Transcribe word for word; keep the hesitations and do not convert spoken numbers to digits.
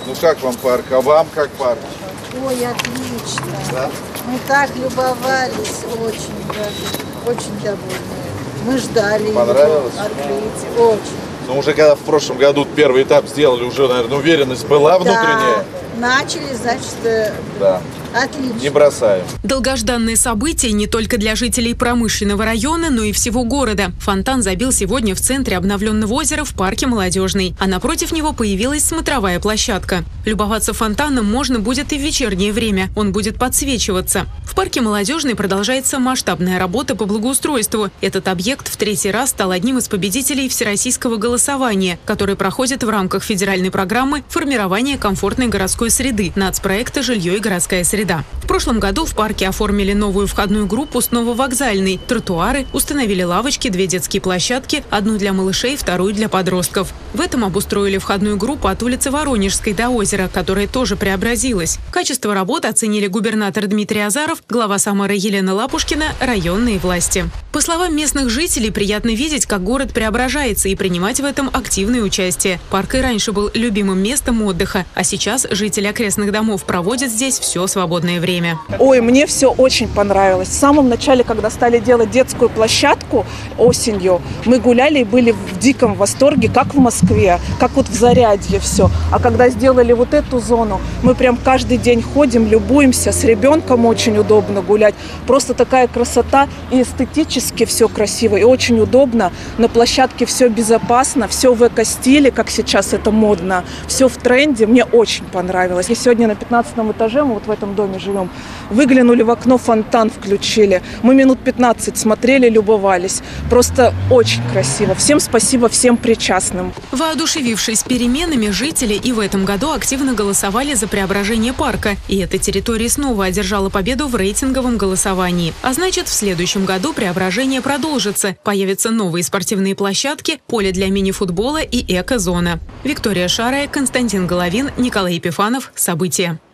Ну как вам парк? А вам как парк? Ой, отлично. Да? Мы так любовались, очень даже, очень довольны. Мы ждали Понравилось? его открытия, очень. Ну уже когда в прошлом году первый этап сделали, уже, наверное, уверенность была внутренняя? Да, начали, значит, да. Отлично. Не бросаем. Долгожданное событие не только для жителей промышленного района, но и всего города. Фонтан забил сегодня в центре обновленного озера в парке Молодежный, а напротив него появилась смотровая площадка. Любоваться фонтаном можно будет и в вечернее время. Он будет подсвечиваться. В парке Молодежный продолжается масштабная работа по благоустройству. Этот объект в третий раз стал одним из победителей всероссийского голосования, которое проходит в рамках федеральной программы формирования комфортной городской среды нацпроекта «Жилье и городская среда». В прошлом году в парке оформили новую входную группу с нововокзальной, тротуары, установили лавочки, две детские площадки, одну для малышей, вторую для подростков. В этом обустроили входную группу от улицы Воронежской до озера, которая тоже преобразилась. Качество работы оценили губернатор Дмитрий Азаров, глава Самары Елена Лапушкина, районные власти. По словам местных жителей, приятно видеть, как город преображается, и принимать в этом активное участие. Парк и раньше был любимым местом отдыха, а сейчас жители окрестных домов проводят здесь все свободное время. Ой, мне все очень понравилось. В самом начале, когда стали делать детскую площадку осенью, мы гуляли и были в диком восторге, как в Москве, как вот в Зарядье все. А когда сделали вот эту зону, мы прям каждый день ходим, любуемся, с ребенком очень удобно гулять. Просто такая красота, и эстетически все красиво, и очень удобно. На площадке все безопасно, все в эко-стиле, как сейчас это модно, все в тренде. Мне очень понравилось. И сегодня на пятнадцатом этаже, мы вот в этом доме живем, выглянули в окно, фонтан включили. Мы минут пятнадцать смотрели, любовались. Просто очень красиво. Всем спасибо, всем причастным. Воодушевившись переменами, жители и в этом году активно голосовали за преображение парка. И эта территория снова одержала победу в рейтинговом голосовании. А значит, в следующем году преображение продолжится. Появятся новые спортивные площадки, поле для мини-футбола и эко-зона. Виктория Шарая, Константин Головин, Николай Епифанов. События.